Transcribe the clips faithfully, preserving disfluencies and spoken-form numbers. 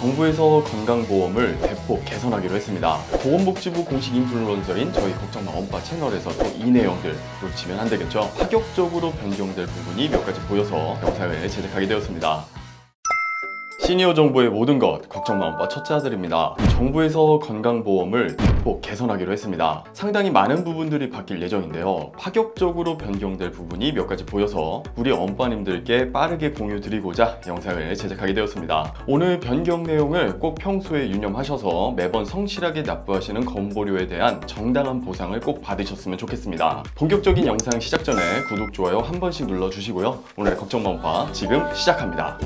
정부에서 건강보험을 대폭 개선하기로 했습니다. 보건복지부 공식 인플루언서인 저희 걱정마 엄빠 채널에서 또 이 내용들 놓치면 안 되겠죠. 파격적으로 변경될 부분이 몇 가지 보여서 영상을 제작하게 되었습니다. 시니어 정부의 모든 것, 걱정마 엄빠 첫째 아들입니다. 정부에서 건강보험을 대폭 개선하기로 했습니다. 상당히 많은 부분들이 바뀔 예정인데요. 파격적으로 변경될 부분이 몇 가지 보여서 우리 엄빠님들께 빠르게 공유드리고자 영상을 제작하게 되었습니다. 오늘 변경 내용을 꼭 평소에 유념하셔서 매번 성실하게 납부하시는 건보료에 대한 정당한 보상을 꼭 받으셨으면 좋겠습니다. 본격적인 영상 시작 전에 구독, 좋아요 한 번씩 눌러주시고요. 오늘의 걱정마 엄빠 지금 시작합니다.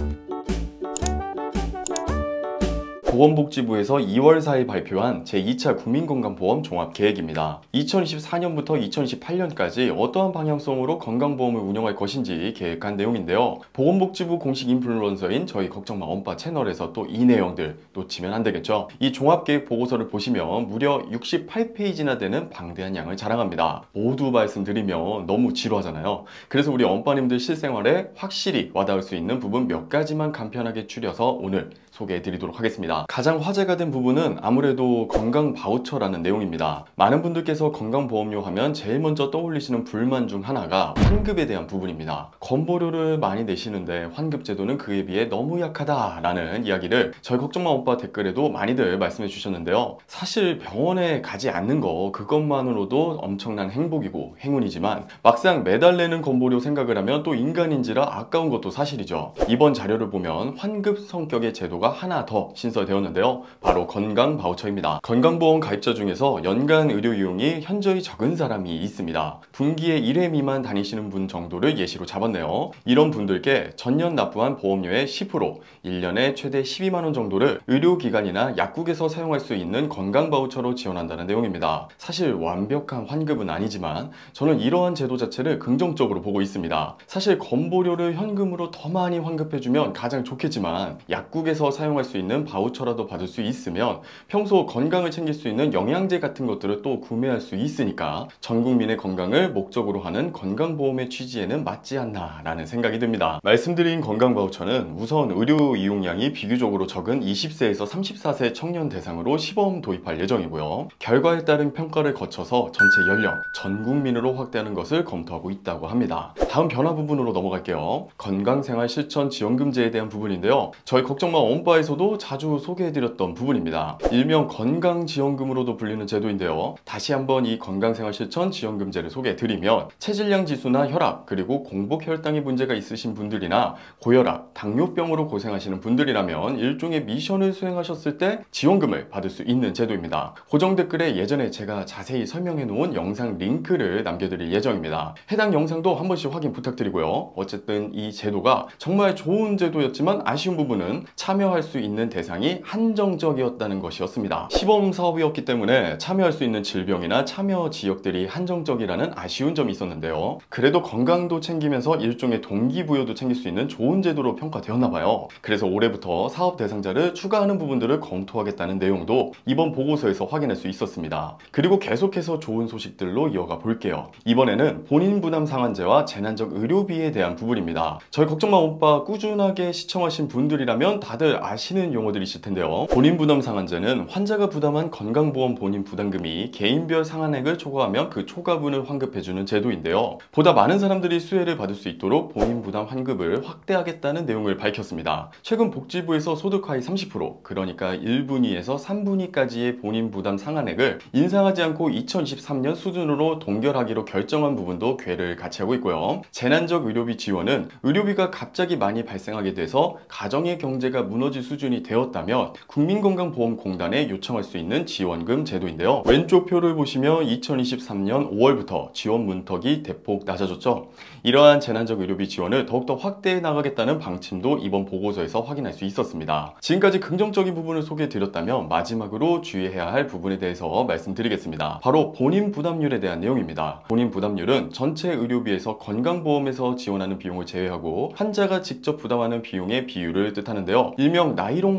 보건복지부에서 이월 사일 발표한 제이 차 국민건강보험 종합계획입니다. 이천이십사 년부터 이천이십팔 년까지 어떠한 방향성으로 건강보험을 운영할 것인지 계획한 내용인데요. 보건복지부 공식 인플루언서인 저희 걱정마 엄빠 채널에서 또 이 내용들 놓치면 안 되겠죠. 이 종합계획 보고서를 보시면 무려 육십팔 페이지나 되는 방대한 양을 자랑합니다. 모두 말씀드리면 너무 지루하잖아요. 그래서 우리 엄빠님들 실생활에 확실히 와닿을 수 있는 부분 몇 가지만 간편하게 추려서 오늘 소개해 드리도록 하겠습니다. 가장 화제가 된 부분은 아무래도 건강 바우처라는 내용입니다. 많은 분들께서 건강보험료 하면 제일 먼저 떠올리시는 불만 중 하나가 환급에 대한 부분입니다. 건보료를 많이 내시는데 환급 제도는 그에 비해 너무 약하다라는 이야기를 저희 걱정마 오빠 댓글에도 많이들 말씀해 주셨는데요. 사실 병원에 가지 않는 거 그것만으로도 엄청난 행복이고 행운이지만 막상 매달 내는 건보료 생각을 하면 또 인간인지라 아까운 것도 사실이죠. 이번 자료를 보면 환급 성격의 제도가 하나 더 신설되었는데요. 바로 건강 바우처입니다. 건강보험 가입자 중에서 연간 의료 이용이 현저히 적은 사람이 있습니다. 분기에 일 회 미만 다니시는 분 정도를 예시로 잡았네요. 이런 분들께 전년 납부한 보험료의 십 퍼센트, 일 년에 최대 십이만 원 정도를 의료기관이나 약국에서 사용할 수 있는 건강 바우처로 지원한다는 내용입니다. 사실 완벽한 환급은 아니지만 저는 이러한 제도 자체를 긍정적으로 보고 있습니다. 사실 건보료를 현금으로 더 많이 환급해주면 가장 좋겠지만 약국에서 사용할 수 있는 바우처라도 받을 수 있으면 평소 건강을 챙길 수 있는 영양제 같은 것들을 또 구매할 수 있으니까 전 국민의 건강을 목적으로 하는 건강보험의 취지에는 맞지 않나 라는 생각이 듭니다. 말씀드린 건강 바우처는 우선 의료 이용량이 비교적으로 적은 이십 세에서 삼십사 세 청년 대상으로 시범 도입할 예정이고요. 결과에 따른 평가를 거쳐서 전체 연령, 전 국민으로 확대하는 것을 검토하고 있다고 합니다. 다음 변화 부분으로 넘어갈게요. 건강생활 실천 지원금제에 대한 부분인데요. 저희 걱정마 엄빠에서도 자주 소개해드렸던 부분입니다. 일명 건강지원금으로도 불리는 제도인데요. 다시 한번 이 건강생활실천지원금제를 소개해드리면 체질량 지수나 혈압, 그리고 공복혈당의 문제가 있으신 분들이나 고혈압, 당뇨병으로 고생하시는 분들이라면 일종의 미션을 수행하셨을 때 지원금을 받을 수 있는 제도입니다. 고정 댓글에 예전에 제가 자세히 설명해 놓은 영상 링크를 남겨드릴 예정입니다. 해당 영상도 한 번씩 확인 부탁드리고요. 어쨌든 이 제도가 정말 좋은 제도였지만 아쉬운 부분은 참여할 수 있는 대상이 한정적이었다는 것이었습니다. 시범 사업이었기 때문에 참여할 수 있는 질병이나 참여 지역들이 한정적이라는 아쉬운 점이 있었는데요. 그래도 건강도 챙기면서 일종의 동기부여도 챙길 수 있는 좋은 제도로 평가되었나봐요. 그래서 올해부터 사업 대상자를 추가하는 부분들을 검토하겠다는 내용도 이번 보고서에서 확인할 수 있었습니다. 그리고 계속해서 좋은 소식들로 이어가 볼게요. 이번에는 본인 부담 상한제와 재난적 의료비에 대한 부분입니다. 저희 걱정마 오빠 꾸준하게 시청하신 분들이라면 다들 아시는 용어들이실 텐데요. 본인 부담 상한제는 환자가 부담한 건강보험 본인 부담금이 개인별 상한액을 초과하면 그 초과분을 환급해주는 제도인데요. 보다 많은 사람들이 수혜를 받을 수 있도록 본인 부담 환급을 확대하겠다는 내용을 밝혔습니다. 최근 복지부에서 소득 하위 삼십 퍼센트, 그러니까 일 분위에서 삼 분위까지의 본인 부담 상한액을 인상하지 않고 이천이십삼 년 수준으로 동결하기로 결정한 부분도 궤를 같이 하고 있고요. 재난적 의료비 지원은 의료비가 갑자기 많이 발생하게 돼서 가정의 경제가 무너질 수준이 되었다면 국민건강보험공단에 요청할 수 있는 지원금 제도인데요. 왼쪽 표를 보시면 이천이십삼 년 오월부터 지원 문턱이 대폭 낮아졌죠. 이러한 재난적 의료비 지원을 더욱더 확대해 나가겠다는 방침도 이번 보고서에서 확인할 수 있었습니다. 지금까지 긍정적인 부분을 소개해드렸다면 마지막으로 주의해야 할 부분에 대해서 말씀드리겠습니다. 바로 본인 부담률에 대한 내용입니다. 본인 부담률은 전체 의료비에서 건강보험에서 지원하는 비용을 제외하고 환자가 직접 부담하는 비용의 비율을 뜻하는데요. 일명 나이롱 환자로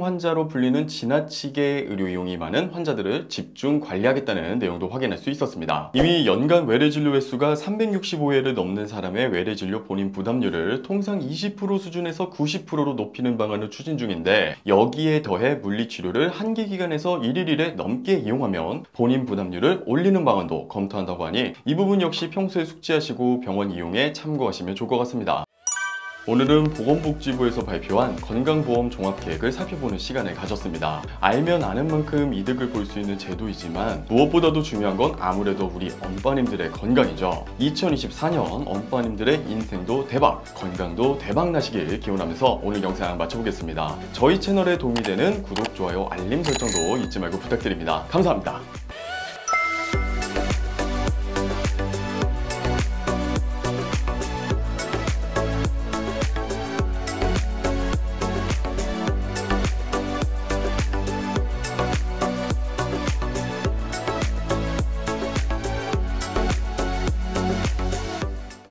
고령화로 불리는 지나치게 의료 이용이 많은 환자들을 집중 관리하겠다는 내용도 확인할 수 있었습니다. 이미 연간 외래진료 횟수가 삼백육십오 회를 넘는 사람의 외래진료 본인 부담률을 통상 이십 퍼센트 수준에서 구십 퍼센트로 높이는 방안을 추진 중인데, 여기에 더해 물리치료를 한개 기관에서 일일 일회 넘게 이용하면 본인 부담률을 올리는 방안도 검토한다고 하니 이 부분 역시 평소에 숙지하시고 병원 이용에 참고하시면 좋을 것 같습니다. 오늘은 보건복지부에서 발표한 건강보험 종합계획을 살펴보는 시간을 가졌습니다. 알면 아는 만큼 이득을 볼 수 있는 제도이지만 무엇보다도 중요한 건 아무래도 우리 엄빠님들의 건강이죠. 이천이십사 년 엄빠님들의 인생도 대박, 건강도 대박 나시길 기원하면서 오늘 영상 마쳐보겠습니다. 저희 채널에 도움이 되는 구독, 좋아요, 알림 설정도 잊지 말고 부탁드립니다. 감사합니다.